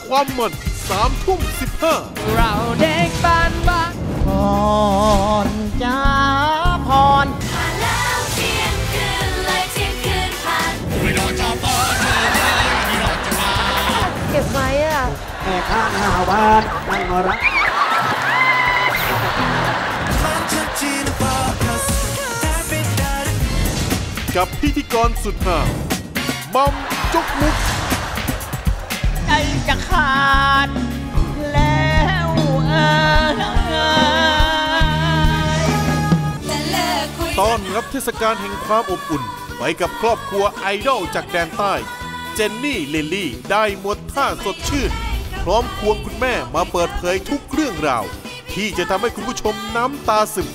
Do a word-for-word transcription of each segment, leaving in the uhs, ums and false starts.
ความมันสามทุ่มสิบห้าเราเด็กบ้านบ้านพรจ้าพรผ่านแล้วเที่ยงคืนเลยเที่ยงคืนผ่านไม่รอจะพอเธอไม่รอจะมาเก็บไว้อ่ะแม่ข้าหน้าบ้านนั่งรักกับพิธีกรสุดหามัมจุกมุกใจจะขาดแล้วเอ่ยต้อนรับเทศกาลแห่งความอบอุ่นไปกับครอบครัวไอดอลจากแดนใต้เจนนี่ลิลลี่ได้หมดท่าสดชื่นพร้อมควงคุณแม่มาเปิดเผยทุกเรื่องราวที่จะทำให้คุณผู้ชมน้ำตาซึม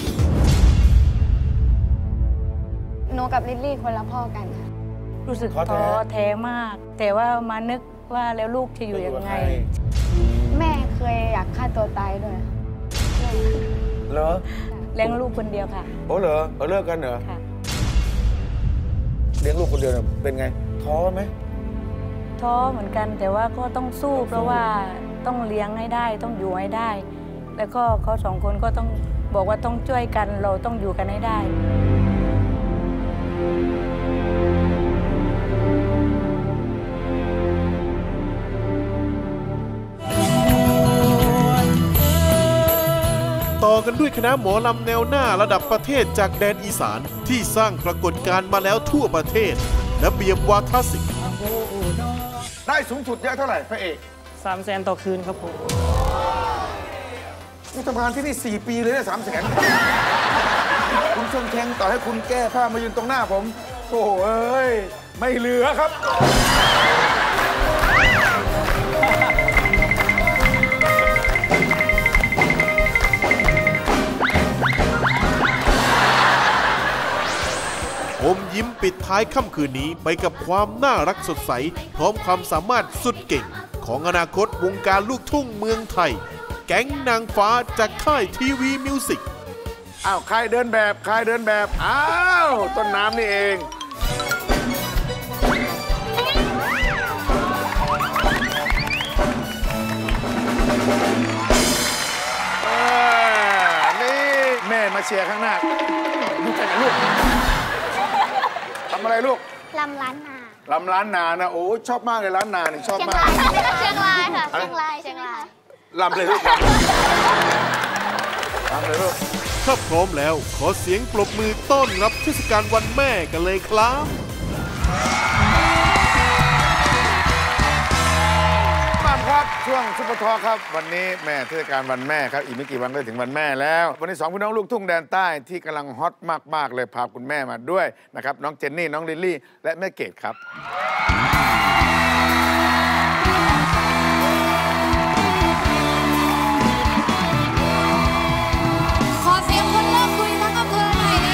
โนกับลิลลี่คนละพ่อกันค่ะรู้สึกท้อแท้มากแต่ว่ามานึกว่าแล้วลูกจะอยู่ยังไงแม่เคยอยากฆ่าตัวตายด้วยเหรอเลี้ยงลูกคนเดียวค่ะโอ้เหรอเราเลิกกันเหรอค่ะเลี้ยงลูกคนเดียวเป็นไงท้อไหมท้อเหมือนกันแต่ว่าก็ต้องสู้เพราะว่าต้องเลี้ยงให้ได้ต้องอยู่ให้ได้แล้วก็เขาสองคนก็ต้องบอกว่าต้องช่วยกันเราต้องอยู่กันให้ได้ต่อกันด้วยคณะหมอลำแนวหน้าระดับประเทศจากแดนอีสานที่สร้างปรากฏการณ์มาแล้วทั่วประเทศและเบียบวาทศิลป์ได้สูงสุดเยอะเท่าไหร่พระเอกสามแสนต่อคืนครับผมกูทำงานที่นี่สี่ปีเลยเนี่ยสามแสนคุณชงเชงต่อให้คุณแก้ผ้ามายืนตรงหน้าผมโอ้เอ้ยไม่เหลือครับอมยิ้มปิดท้ายค่ำคืนนี้ไปกับความน่ารักสดใสพร้อมความสามารถสุดเก่งของอนาคตวงการลูกทุ่งเมืองไทยแก๊งนางฟ้าจากค่ายทีวีมิวสิกอ้าวใครเดินแบบใครเดินแบบอ้าวต้นน้ำนี่เองนี่แม่มาเชียร์ข้างหน้าดูใจกับลูกทำอะไรลูกลำล้านนาลำล้านนานะโอ้ชอบมากเลยล้านนานี่ชอบมากเชียงรายค่ะเชียงรายเชียงรายลำเลยลูกลำเลยลูกถ้าพร้อมแล้วขอเสียงปรบมือต้อนรับเทศกาลวันแม่กันเลยครับมาครับช่วงซุปเปอร์ทอล์คครับวันนี้แม่เทศกาลวันแม่ครับอีกไม่กี่วันก็ถึงวันแม่แล้ววันนี้สองพี่น้องลูกทุ่งแดนใต้ที่กำลังฮอตมากๆเลยพาคุณแม่มาด้วยนะครับน้องเจนนี่น้องลิลลี่และแม่เกดครับขอเสียงคนเลิกคุยทั้งอำเภอหน่อย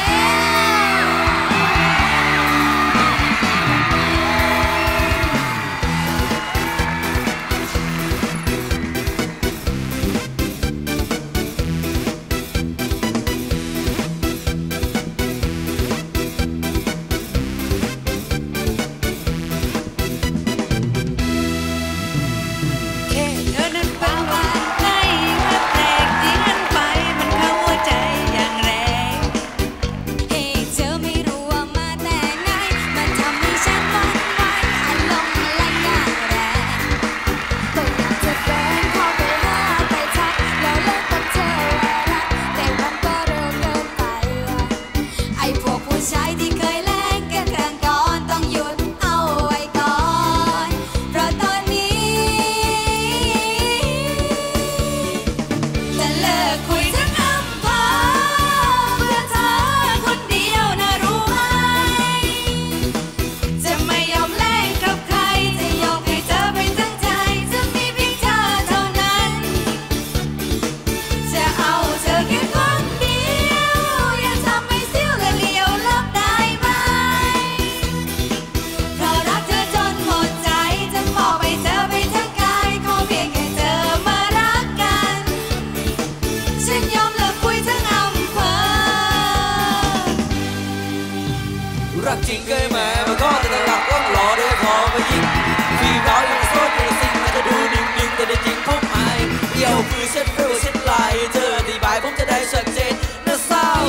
รักจริงเคยแม่มันก็จะหลักต้องรอด้วยขอมายิงที่เรายังโซดอยู่สิ่งมันจะดูดีแต่ในจริงผมอายเดี่ยวคือเช็ดฟิลเช็ดลายเธออธิบายผมจะได้ชัดเจนนะสาว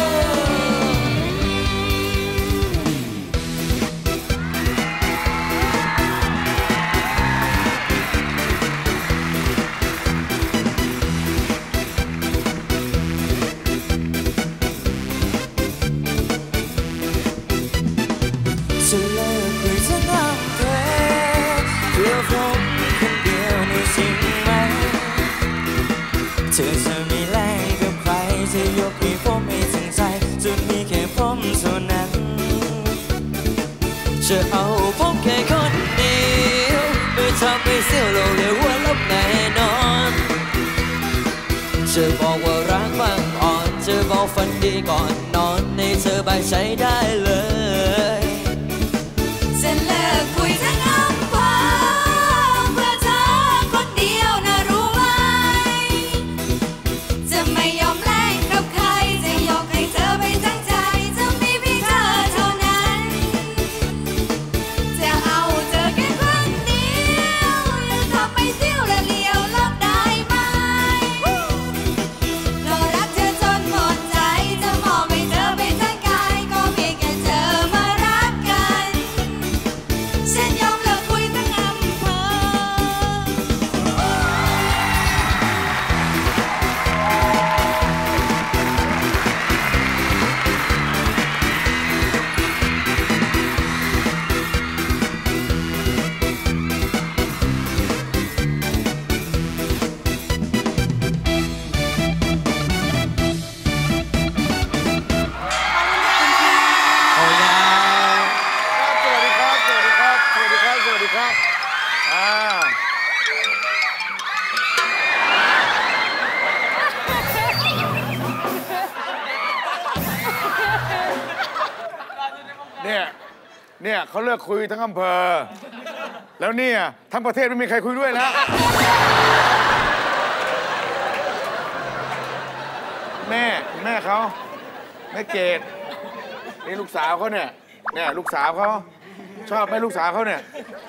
จะเลิกคุยทั้งอำเภอเพื่อผมคนเดียวในสิ่งไหมเธอจะมีแรงกับใครจะยกให้ผมไม่สนใจจะมีแค่ผมเท่านั้นจะเอาผมแค่คนเดียวไม่ทำให้เสียวโลกเลยหัวลบแน่นอนจะบอกว่ารักบางอ่อนจะบอกฝันดีก่อนนอนในเธอใบใจได้เลยจะเลิกคุยทั้งอำเภอเพื่อเธอคนเดียวนะรู้ไหมจะไม่ยอมแลกกับใครจะยกให้เธอไปทั้งใจจะมีเพียงเธอเท่านั้นจะเอาเธอแค่คนเดียวอย่าทำให้เสี้ยวและเลี้ยวลบได้ไหมเรารักเธอจนหมดใจจะมอบให้เธอไปทั้งกายก็เพียงแค่เธอมารักกันฉันยอมเลิกคุยทั้งอำเภอเอายาสวัสดีครับ สวัสดีครับ สวัสดีครับ สวัสดีครับอ่าเนี่ย เนี่ยเขาเลิกคุยทั้งอำเภอ แล้วเนี่ยทั้งประเทศไม่มีใครคุยด้วยแล้ว แม่ แม่เขาแม่เกดนี่ลูกสาวเขาเนี่ย เนี่ยลูกสาวเขาชอบไหมลูกสาวเขาเนี่ย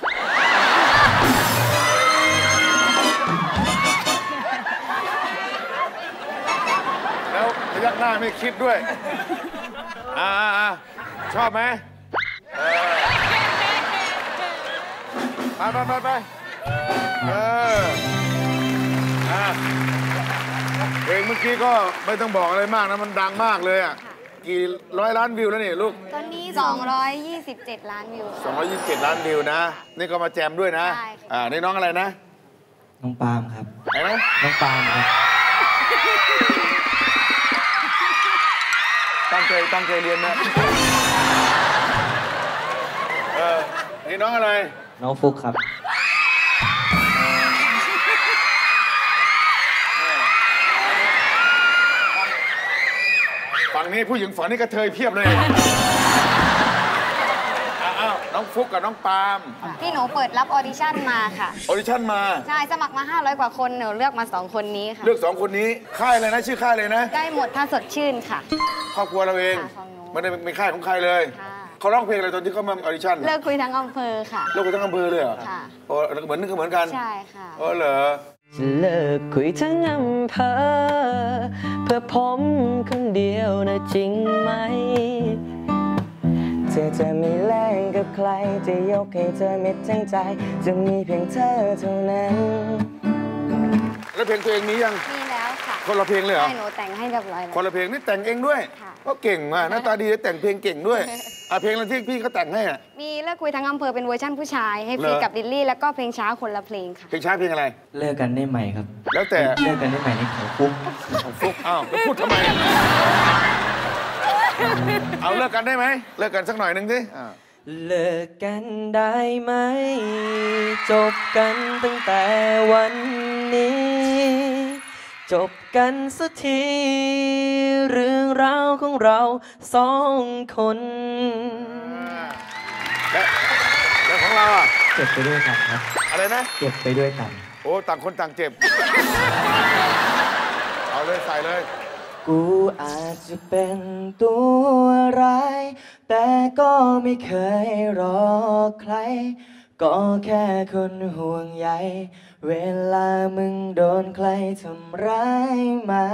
แล้วพยักหน้าไม่คิดด้วย อ่าอ่าชอบไหมเออไปไปไปไปเอออ่ะเพลงเมื่อกี้ก็ไม่ต้องบอกอะไรมากนะ มันดังมากเลยอ่ะ กี่ร้อยล้านวิวแล้วนี่ลูกตอนนี้ สองร้อยยี่สิบเจ็ด ล้านวิวสองร้อยยี่สิบเจ็ดล้านวิวนะ นี่ก็มาแจมด้วยนะใช่ค่ะอ่า นี่น้องอะไรนะน้องปาล์มครับไหนนะน้องปาล์มครับตั้งใจตั้งใจเรียนนะ เออ นี่น้องอะไรน้องฟุกครับฝั่งนี้ผู้หญิงฝั่งนี้กระเทยเพียบเลย อ้าว น้องฟุกกับน้องปาล์มที่หนูเปิดรับออดิชั่นมาค่ะออดิชั่นมาใช่ สมัครมา ห้าร้อย กว่าคน หนูเลือกมา สอง คนนี้ค่ะเลือกสองคนนี้ ค่ายอะไรนะ ชื่อค่ายเลยนะได้หมดถ้าสดชื่นค่ะครอบครัวเราเองค่ะของหนูไม่ได้เป็นค่ายของใครเลยค่ะเขาร้องเพลงอะไรตอนที่เขามาออดิชั่นเลิกคุยทั้งอำเภอค่ะเลิกไปทั้งอำเภอเลยเหรอค่ะโอ้เหมือนนึกเหมือนกันใช่ค่ะเออเหรอจะเลิกคุยทั้งอำเภอเพื่อผมคนเดียวนะจริงไหมเธอจะไม่แล่งกับใครจะยกให้เธอมิดทั้งใจจะมีเพียงเธอเท่านั้นแล้วเพลงตัวเองมียังมีแล้วค่ะคนละเพลงเลยเหรอใช่ หนูแต่งให้เรียบร้อยแล้วคนละเพลงนี่แต่งเองด้วยค่ะก็เก่งมากหน้าตาดีแต่งเพลงเก่งด้วย อ่ะเพลงอะไรที่พี่เขาแต่งให้อ่ะมีเลิกคุยทั้งอำเภอเป็นเวอร์ชั่นผู้ชาย ให้เหรอฟีกับลิลลี่ แล้วก็เพลงช้าคนละเพลงค่ะเพลงช้าเพลงอะไรเลิกกันได้ไหมครับแล้วแต่เลิกกันได้ไหมนี่ของฟุกของฟุกอ้าวแล้วพูดทำไม เอาเลิกกันได้ไหมเลิกกันสักหน่อยหนึ่งสิอ่าเลิกกันได้ไหมจบกันตั้งแต่วันนี้ จบกันสักทีเรื่องราวของเราสองคนและแล้วของเราอ่ะเก็บไปด้วยกันครับอะไรนะเก็บไปด้วยกันโอ้ต่างคนต่างเจ็บ เอาเลยใส่เลยกูอาจจะเป็นตัวร้ายแต่ก็ไม่เคยรอใคร ก็แค่คนห่วงใยเวลามึงโดนใครทำร้ายมา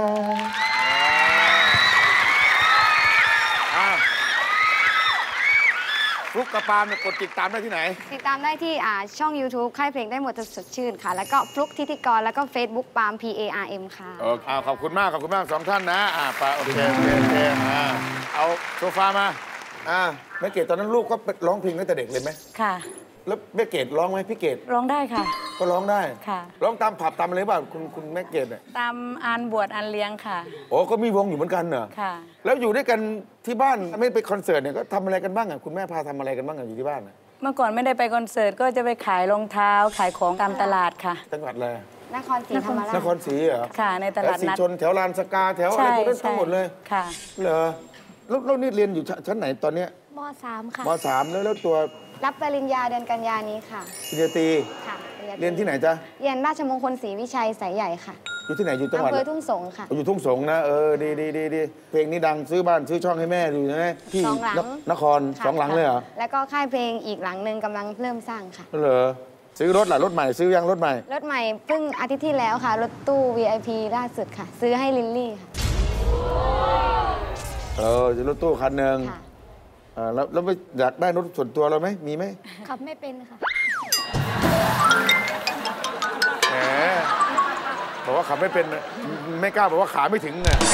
ฟลุกกับปาล์มเนี่ยกดติดตามได้ที่ไหนติดตามได้ที่อ่าช่อง YouTube ค่ายเพลงได้หมดสดชื่นค่ะ แล้วก็ฟลุกทิติกรแล้วก็ Facebook ปาล์ม P A R M ค่ะโอเคขอบคุณมากขอบคุณมากสองท่านนะอ่าปาโอเคโอเคโอเคอ่าเอาโซฟามาอ่าแม่เกดตอนนั้นลูกก็ร้องเพลงตั้งแต่เด็กเลยไหมค่ะแล้วแม่เกดร้องไหมพี่เกดร้องได้ค่ะก็ร้องได้ค่ะร้องตามผับตามอะไรบ้างคุณคุณแม่เกดเนี่ยตามอานบวชอานเลี้ยงค่ะโอ้ก็มีวงอยู่เหมือนกันเหรอค่ะแล้วอยู่ด้วยกันที่บ้านไม่ไปคอนเสิร์ตเนี่ยก็ทำอะไรกันบ้างอ่ะคุณแม่พาทำอะไรกันบ้างอ่ะอยู่ที่บ้านเมื่อก่อนไม่ได้ไปคอนเสิร์ตก็จะไปขายรองเท้าขายของตามตลาดค่ะจังหวัดอะไรนครศรีธรรมราชนครศรีเหรอค่ะในตลาดนัดชนแถวลานสกาแถวอะไรพวกนั้นทั้งหมดเลยค่ะเหรอแล้วนี่เรียนอยู่ชั้นไหนตอนเนี้ยม.สาม ค่ะม.สามแล้วแล้วตัวรับปริญญาเดือนกันยานี้ค่ะปริญญาตรีค่ะเรียนที่ไหนจ๊ะเรียนราชมงคลศรีวิชัยสายใหญ่ค่ะอยู่ที่ไหนอยู่จังหวัดอำเภอทุ่งสงค่ะอยู่ทุ่งสงนะเออดีดีดีดีเพลงนี้ดังซื้อบ้านซื้อช่องให้แม่ดูใช่ไหมที่นครสองหลังเลยเหรอแล้วก็ค่ายเพลงอีกหลังหนึ่งกำลังเริ่มสร้างค่ะเหรอซื้อรถหล่ะรถใหม่ซื้อยังรถใหม่รถใหม่เพิ่งอาทิตย์ที่แล้วค่ะรถตู้ วี ไอ พี ล่าสุดค่ะซื้อให้ลิลลี่ค่ะเออรถตู้คันหนึ่งแล้วแล้วไม่อยากได้รถส่วนตัวเราไหมมีไหมขับไม่เป็นค่ะแหมบอกว่าขับไม่เป็นไม่กล้าบอกว่าขาไม่ถึงน่ะ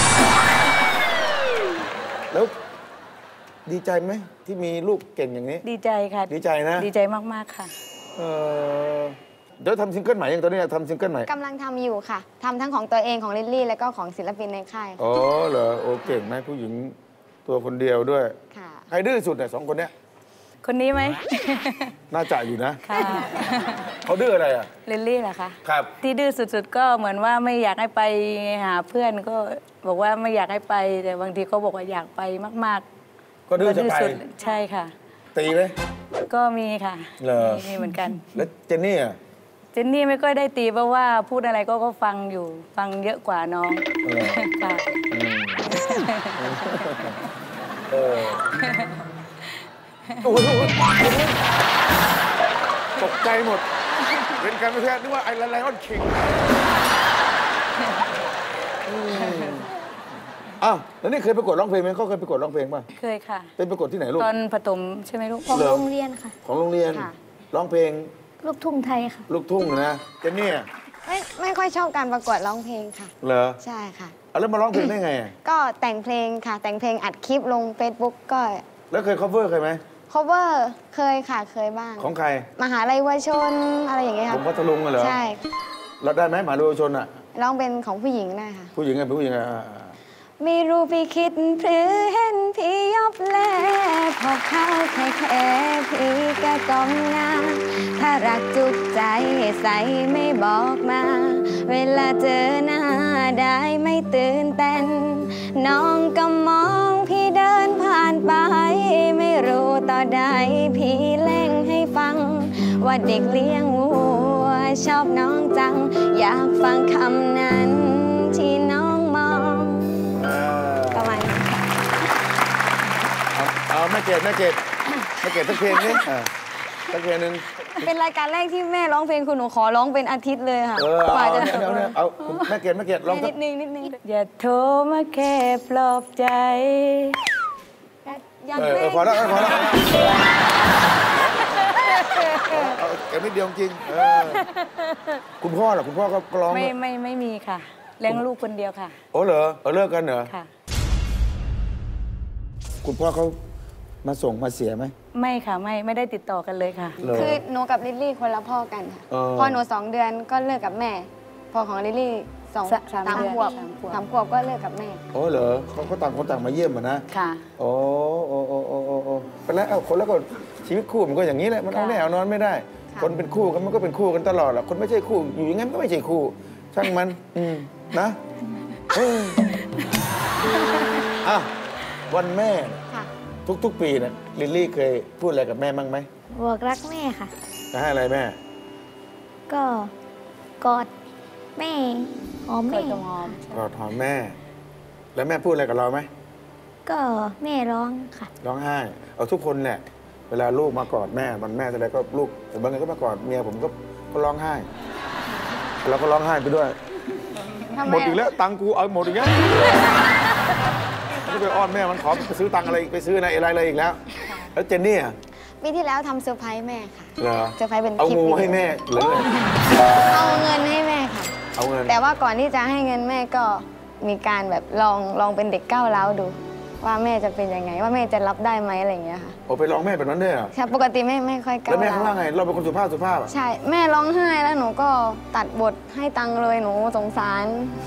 แล้วดีใจไหมที่มีลูกเก่งอย่างนี้ดีใจค่ะดีใจนะดีใจมากๆค่ะเออเดี๋ยวทำซิงเกิลใหม่ยังตอนนี้ทำซิงเกิลใหม่กำลังทำอยู่ค่ะทำทั้งของตัวเองของลิลลี่แล้วก็ของศิลปินในค่ายอ๋อเหรอโอเก่งไหมผู้หญิงตัวคนเดียวด้วยค่ะใครดื้อสุดเนี่ยสองคนเนี้ยคนนี้ไหมน่าจะอยู่นะค่ะเขาดื้ออะไรอ่ะลิลลี่เหรอคะครับที่ดื้อสุดๆก็เหมือนว่าไม่อยากให้ไปหาเพื่อนก็บอกว่าไม่อยากให้ไปแต่บางทีก็บอกว่าอยากไปมากๆก็ดื้อจะไปใช่ค่ะตีไหมก็มีค่ะมีเหมือนกันแล้วเจนนี่อ่ะเจนนี่ไม่ค่อยได้ตีเพราะว่าพูดอะไรก็ก็ฟังอยู่ฟังเยอะกว่าน้องค่ะเออตกใจหมดเป็นการไม่ใช่นึกว่าไอ้ไลออนคิงอ้าวแล้วนี่เคยประกวดร้องเพลงไหมเขาเคยประกวดร้องเพลงป่ะเคยค่ะเป็นประกวดที่ไหนลูกตอนประถมใช่ไหมลูกของโรงเรียนค่ะของโรงเรียนร้องเพลงลูกทุ่งไทยค่ะลูกทุ่งนะเจนนี่ไม่ไม่ค่อยชอบการประกวดร้องเพลงค่ะเหรอใช่ค่ะแล้วมาร้องเพลงได้ไงก็แต่งเพลงค่ะแต่งเพลงอัดคลิปลง Facebook ก็แล้วเคย cover เคยไหม cover เคยค่ะเคยบ้างของใครมหาลัยวชนอะไรอย่างเงี้ยค่ะผมพัทลุงเหรอใช่เราได้ไหมมหาลัยวชนอ่ะร้องเป็นของผู้หญิงได้ค่ะผู้หญิงไงผู้หญิงไงไม่รู้พี่คิดหรือเห็นพี่ยบแลพอเข้าแค่แค่พี่ก็ก้มหน้าถ้ารักจุกใจใส่ไม่บอกมาเวลาเจอหน้าได้ไม่ตื่นเต้นน้องก็มองพี่เดินผ่านไปไม่รู้ต่อใดพี่เล่งให้ฟังว่าเด็กเลี้ยงวัวชอบน้องจังอยากฟังคำนั้นที่น้องมองประมาณนี้เอาแม่เกดแม่เกดแม่เกดสักเพลงนึงสักเพลงนึงเป็นรายการแรกที่แม่ร้องเพลงคุณหนูขอร้องเป็นอาทิตย์เลยค่ะกว่าจะเอาเนี่ยเอาแม่เกดแม่เกดร้องนิดนึงนิดนึงอย่าโทรมาแค่ปลอบใจยังไม่พอแล้วพอแล้วเอาแค่นิดเดียวจริงคุณพ่อเหรอคุณพ่อก็ร้องไม่ไม่ไม่มีค่ะเลี้ยงลูกคนเดียวค่ะโอ้เหรอเลิกกันเหรอค่ะคุณพ่อเขามาส่งมาเสียไหมไม่ค่ะไม่ไม่ได้ติดต่อกันเลยค่ะคือหนูกับลิลลี่คนละพ่อกันค่ะพอหนูสองเดือนก็เลิกกับแม่พอของลิลลี่สองสามขวบสามขวบก็เลิกกับแม่โอ้เหรอเขาก็ต่างคนต่างมาเยี่ยมนะค่ะโอ้โอ้โอ้โอ้โอ้เป็นแล้วเอาคนแล้วก็ชีวิตคู่มันก็อย่างนี้แหละมันเอาแน่เอานอนไม่ได้คนเป็นคู่กันมันก็เป็นคู่กันตลอดแหละคนไม่ใช่คู่อยู่อย่างนั้นก็ไม่ใช่คู่ช่างมันอืมนะอ่ะวันแม่ทุกๆปีเนี่ยลิลลี่เคยพูดอะไรกับแม่บ้างไหมบอกรักแม่ค่ะจะให้อะไรแม่ก็กอดแม่หอมแม่กอดหอมแม่แล้วแม่พูดอะไรกับเราไหมก็แม่ร้องค่ะร้องไห้เอาทุกคนแหละเวลาลูกมากอดแม่มันแม่อะไรก็ลูกผมบางทีก็มากอดเมียผมก็ก็ร้องไห้เราก็ร้องไห้ไปด้วยหมดอีกแล้วตังกูเอาหมดอีกแล้วก็ไปอ้อนแม่มันขอไปซื้อตังอะไรไปซื้ออะไรอะไรอีกแล้วแล้วเจนนี่อ่ะปีที่แล้วทำเซอร์ไพรส์แม่ค่ะเหรอเซอร์ไพรส์เป็นเอาคลิปงูวิดีโอให้แม่หรือเอาเงินให้แม่ค่ะเอาเงินแต่ว่าก่อนที่จะให้เงินแม่ก็มีการแบบลองลองเป็นเด็กก้าวร้าวดู ว่าแม่จะเป็นยังไง ว่าแม่จะรับได้ไหมอะไรอย่างเงี้ยค่ะโอ้ไปร้องแม่แบบนั้นด้วยเหรอใช่ปกติแม่ไม่ค่อยก้าวแล้วแม่ร้าเขาวว่าไงเราเป็นคนสุภาพสุภาพอ่ะใช่แม่ร้องไห้แล้วหนูก็ตัดบทให้ตังค์เลยหนูสงสาร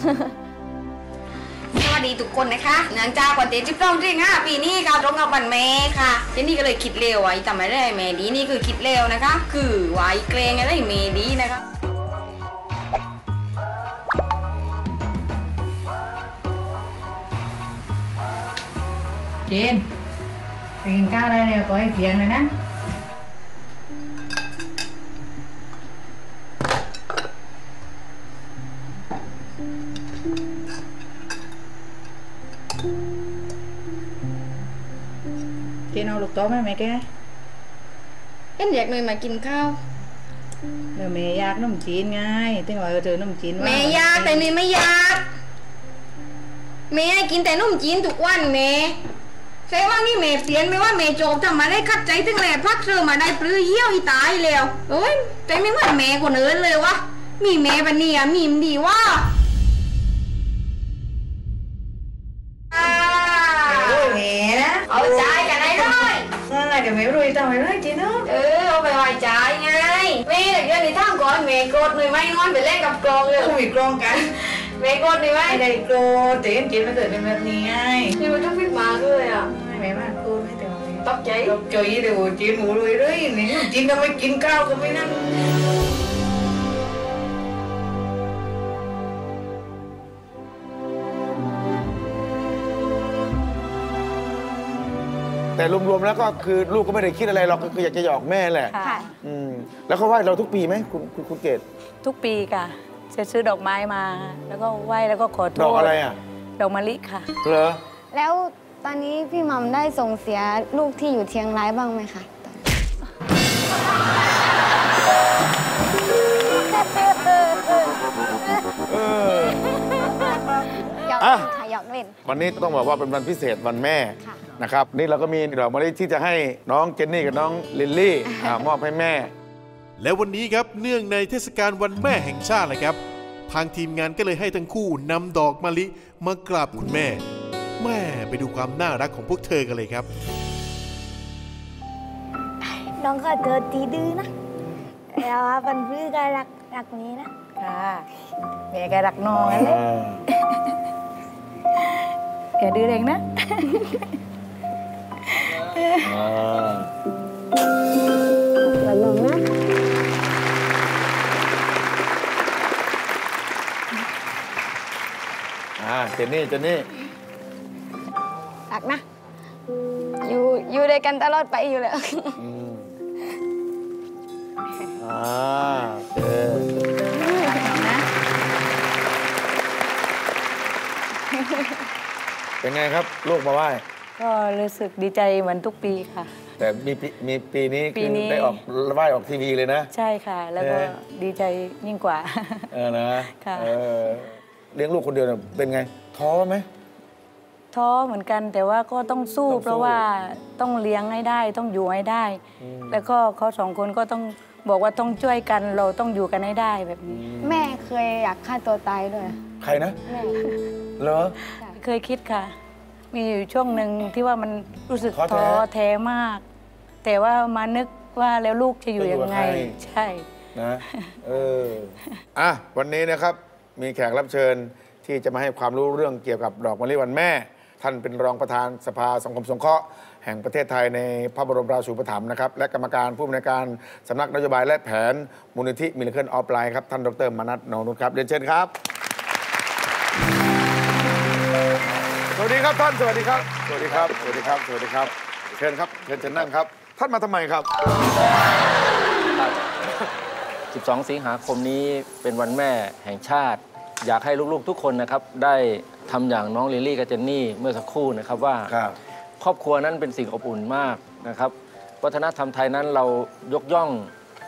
สวัสดีทุกคนนะคะเนื่องจากวันที่สิบสองสิงหาปีนี้ค่ะตรงกับวันแม่ค่ะเจนนี่ก็เลยคิดเร็วไว้ทำอะไรแม่ดีนี่คือคิดเร็วนะคะ คือไว้เกรงอะไรแม่ดีนะคะเจนไปกินข้าวได้แล้วก็ให้เพียงเลยนะเจนเอาลูกโต๊ะไหมแม่แกเอ็นอยากเลยมากินข้าวเดี๋ยวแม่อยากนมจีนไงถึงว่าเจอนมจีนว่าแม่อยากแต่นี่ไม่อยากแม่กินแต่นมจีนทุกวันแม่ใช่ว่านี่แม่เปลี่ยนไม่ว่าแม่โจบทำมาได้คัดใจถึงแหล่พักเธอมาได้ปลื้อเยี่ยวอีตายแล้วเอ้ยใจไม่เหมือนแม่คนอื่นเลยวะมีแม่บันเนี่ยมีมดีว่าแม่นะเอาใจกันได้เลยเดี๋ยวแม่รวยต่อไปเลยจีนเนาะเออเอาไปไหวใจไงแม่เดี๋ยวนี้ท่ามก่อนแม่โกรธหน่อยไหมนอนไปเล่นกับกลองเลยคุยกลองกันแม่โกรธหน่อยไหมไม่ได้โกรธแต่ยังจีนมันเกิดเป็นแบบนี้ไงนี่มันต้องฟิตมาเลยอ่ะแม่มากโกรธไม่แต่ว่าตกใจตกใจเดี๋ยวจีนหมูรวยเลยนี่จีนก็ไม่กินข้าวก็ไม่นั่งแต่รวมๆแล้วก็คือลูกก็ไม่ได้คิดอะไรหรอกก็คืออยากจะหยอกแม่แหละค่ะอืมแล้วเขาไหว้เราทุกปีไหมคุณคุณคุณเกศทุกปีค่ะจะซื้อดอกไม้มา แล้วก็ไหว้แล้วก็ขอโทษดอกอะไรอ่ะดอกมะลิค่ะเหรอแล้วตอนนี้พี่มัมได้ส่งเสียลูกที่อยู่เชียงรายบ้างไหมคะเออหยอกอ่ะเล่นค่ะหยอกเล่นวันนี้ต้องบอกว่าเป็นวันพิเศษวันแม่ค่ะนะครับนี่เราก็มีดอกมะลิที่จะให้น้องเจนนี่กับน้องลิลลี่อ่ามอบให้แม่และวันนี้ครับเนื่องในเทศกาลวันแม่แห่งชาติเลยครับ ทางทีมงานก็เลยให้ทั้งคู่นำดอกมะลิมากราบคุณแม่ แม่ไปดูความน่ารักของพวกเธอกันเลยครับน้องก็เจอตีดื้อนะแต่ว่าเป็นพื้นก็รักรักนี้นะค่ะแม่แกรักน้องนั่นแหละแกดื้อเองนะรักน้องนะอ่าเจนนี่เจนนี่รักนะ อยู่อยู่ด้วยกันตลอดไปอยู่แล้วอืมอ่าโอเคเป็นไงครับลูกมาไหว้ก็รู้สึกดีใจเหมือนทุกปีค่ะแต่มีปีมีปีนี้ปีคือนี้ได้ออกไหว้ออกทีวีเลยนะใช่ค่ะ แล้วก็เออดีใจยิ่งกว่าเออนะค่ะเออเลี้ยงลูกคนเดียวเนี่ยเป็นไงท้อไหมท้อเหมือนกันแต่ว่าก็ต้องสู้ต้องสู้เพราะว่าต้องเลี้ยงให้ได้ต้องอยู่ให้ได้ แล้วก็เขาสองคนก็ต้องบอกว่าต้องช่วยกันเราต้องอยู่กันให้ได้แบบนี้แม่เคยอยากฆ่าตัวตายด้วยใครนะแม่เหรอเคยคิดค่ะ มีอยู่ช่วงหนึ่งที่ว่ามันรู้สึกท้อแท้ท้อแท้มาก แต่ว่ามานึกว่าแล้วลูกจะอยู่จะอยู่ยังไงกับใครใช่นะเอออ่ะวันนี้นะครับมีแขกรับเชิญที่จะมาให้ความรู้เรื่องเกี่ยวกับดอกมะลิวันแม่ ท่านเป็นรองประธานสภาสังคมสงเคราะห์แห่งประเทศไทยในพระบรมราชูปถัมภ์นะครับและกรรมการผู้อำนวยการสำนักนโยบายและแผนมูลนิธิมิลเคิลออฟไลน์ครับท่านดรมนัสนองนุชครับเรียนเชิญครับสวัสดีครับท่านสวัสดีครับสวัสดีครับสวัสดีครับสวัสดีครับเชิญครับเชิญเชิญนั่งครับท่านมาทำไมครับสิบสอง สิงหาคมนี้เป็นวันแม่แห่งชาติ อยากให้ลูกๆทุกคนนะครับได้ทำอย่างน้องลิลลี่กับเจนนี่เมื่อสักครู่นะครับว่าครับครอบครัวนั้นเป็นสิ่งอบอุ่นมากนะครับวัฒนธรรมไทยนั้นเรายกย่อง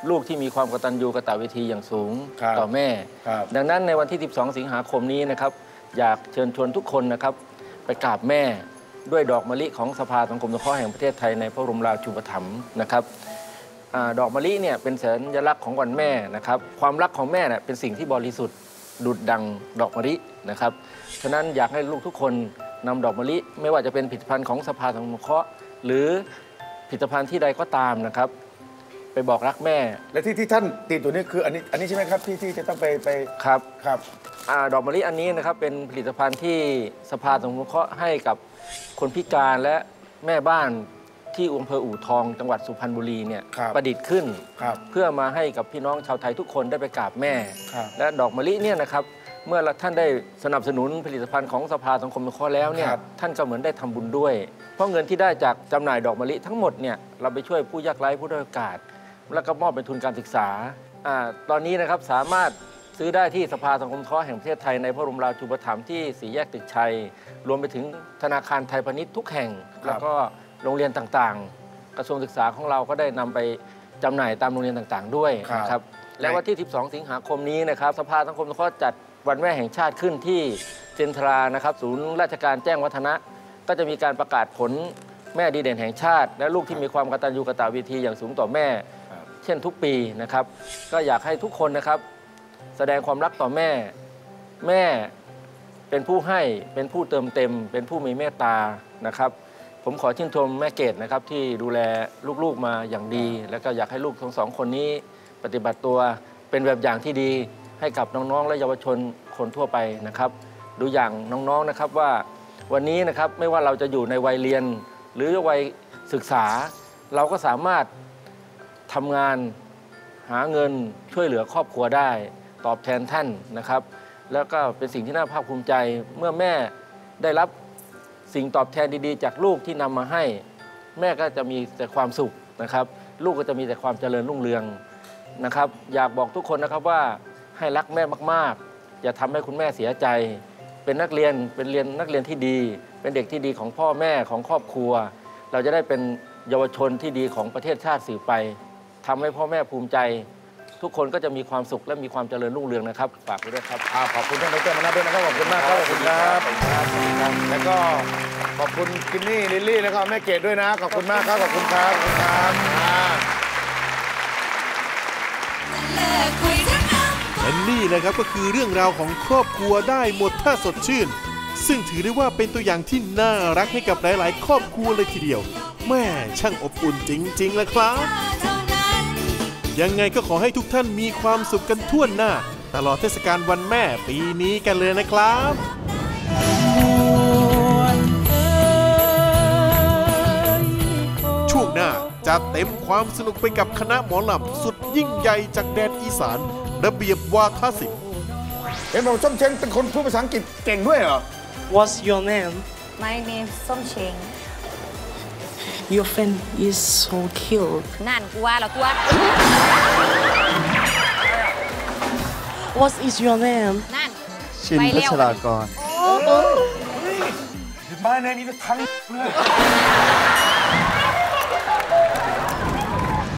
ลูกที่มีความกตัญญูกตเวทีอย่างสูงต่อแม่ดังนั้นในวันที่สิบสองสิงหาคมนี้นะครับอยากเชิญชวนทุกคนนะครับไปกราบแม่ด้วยดอกมะลิของสภาสังคมสงเคราะห์แห่งประเทศไทยในพระบรมราชูปถัมภ์นะครับดอกมะลิเนี่ยเป็นสัญลักษณ์ของวันแม่นะครับความรักของแม่เนี่ยเป็นสิ่งที่บริสุทธิ์ดุจดังดอกมะลินะครับฉะนั้นอยากให้ลูกทุกคนนำดอกมะลิไม่ว่าจะเป็นผลิตภัณฑ์ของสภาสังคมสงเคราะห์หรือผลิตภัณฑ์ที่ใดก็ตามนะครับไปบอกรักแม่และที่ที่ท่านติดตัวนี้คืออันนี้อันนี้ใช่ไหมครับที่ที่จะต้องไปไปครับครับดอกมะลิอันนี้นะครับเป็นผลิตภัณฑ์ที่สภาสังคมสงเคราะห์ให้กับคนพิการและแม่บ้านที่อำเภออู่ทองจังหวัดสุพรรณบุรีเนี่ยประดิษฐ์ขึ้นเพื่อมาให้กับพี่น้องชาวไทยทุกคนได้ไปกราบแม่และดอกมะลิเนี่ยนะครับเมื่อท่านได้สนับสนุนผลิตภัณฑ์ของสภาสังคมสงเคราะห์แล้วเนี่ยท่านก็เหมือนได้ทำบุญด้วยเพราะเงินที่ได้จากจำหน่ายดอกมะลิทั้งหมดเนี่ยเราไปช่วยผู้ยากไร้ผู้ด้อยโอกาสแล้วก็มอบเป็นทุนการศึกษาอ่าตอนนี้นะครับสามารถซื้อได้ที่สภาสังคมสงเคราะห์แห่งประเทศไทยในพระบรมราชูปถัมภ์ที่สี่แยกตึกชัยรวมไปถึงธนาคารไทยพาณิชย์ทุกแห่งแล้วก็โรงเรียนต่างๆกระทรวงศึกษาของเราก็ได้นำไปจำหน่ายตามโรงเรียนต่างๆด้วยนะครับและวันที่สิบสองสิงหาคมนี้นะครับสภาสังคมสงเคราะห์จัดวันแม่แห่งชาติขึ้นที่เซ็นทรัลนะครับศูนย์ราชการแจ้งวัฒนะก็จะมีการประกาศผลแม่ดีเด่นแห่งชาติและลูกที่มีความกตัญญูกตเวทีอย่างสูงต่อแม่เช่นทุกปีนะครับก็อยากให้ทุกคนนะครับแสดงความรักต่อแม่แม่เป็นผู้ให้เป็นผู้เติมเต็มเป็นผู้มีเมตตานะครับผมขอชื่นชมแม่เกดนะครับที่ดูแลลูกๆมาอย่างดีแล้วก็อยากให้ลูกทั้งสองคนนี้ปฏิบัติตัวเป็นแบบอย่างที่ดีให้กับน้องๆและเยาวชนคนทั่วไปนะครับดูอย่างน้องๆนะครับว่าวันนี้นะครับไม่ว่าเราจะอยู่ในวัยเรียนหรือวัยศึกษาเราก็สามารถทำงานหาเงินช่วยเหลือครอบครัวได้ตอบแทนท่านนะครับแล้วก็เป็นสิ่งที่น่าภาคภูมิใจเมื่อแม่ได้รับสิ่งตอบแทนดีๆจากลูกที่นำมาให้แม่ก็จะมีแต่ความสุขนะครับลูกก็จะมีแต่ความเจริญรุ่งเรืองนะครับอยากบอกทุกคนนะครับว่าให้รักแม่มากๆอย่าทำให้คุณแม่เสียใจเป็นนักเรียนเป็นเรียนนักเรียนที่ดีเป็นเด็กที่ดีของพ่อแม่ของครอบครัวเราจะได้เป็นเยาวชนที่ดีของประเทศชาติสืบไปทำให้พ่อแม่ภูมิใจทุกคนก็จะมีความสุขและมีความเจริญรุ่งเรืองนะครับฝากไว้ด้วยครับขอบคุณท่านดร.มนัสด้วยนะครับขอบคุณมากครับขอบคุณครับแล้วก็ขอบคุณกินนี่ลิลลี่แล้วก็แม่เกดด้วยนะขอบคุณมากครับขอบคุณครับขอบคุณครับและนี่นะครับก็คือเรื่องราวของครอบครัวได้หมดถ้าสดชื่นซึ่งถือได้ว่าเป็นตัวอย่างที่น่ารักให้กับหลายๆครอบครัวเลยทีเดียวแม่ช่างอบอุ่นจริงๆเลยครับยังไงก็ขอให้ทุกท่านมีความสุขกันทั่วหน้าตลอดเทศกาลวันแม่ปีนี้กันเลยนะครับช่วงหน้าจะเต็มความสนุกไปกับคณะหมอลำสุดยิ่งใหญ่จากแดนอีสานระเบียบวาทศิลป์เห็นบอกส้มเช้งเป็นคนพูดภาษาอังกฤษเก่งด้วยเหรอ What's your name? My name is Som Cheng Your friend is so cute นั่นกูว่าเหรอกูว่า What is your name? นั่นชินพัชรากร My name is ทั้ง